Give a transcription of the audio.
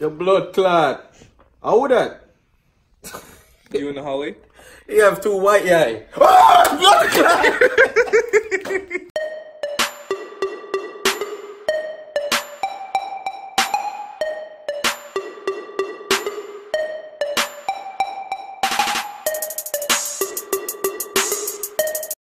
Your blood clot. How that? You and the Holly? You have two white eye. Oh, blood clot!